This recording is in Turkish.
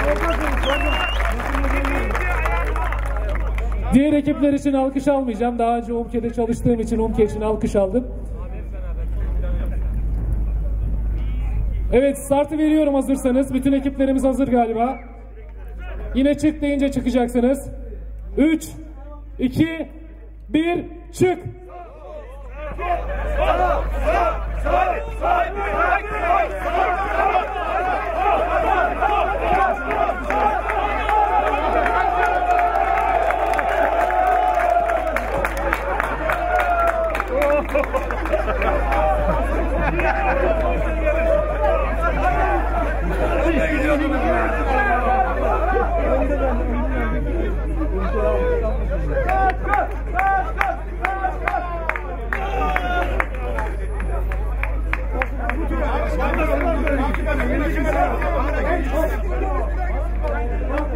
Diğer ekipler için alkış almayacağım. Daha önce UMKE'de çalıştığım için UMKE için alkış aldım. Evet, startı veriyorum hazırsanız. Bütün ekiplerimiz hazır galiba. Yine çık deyince çıkacaksınız. 3, 2, 1, çık! Sağ!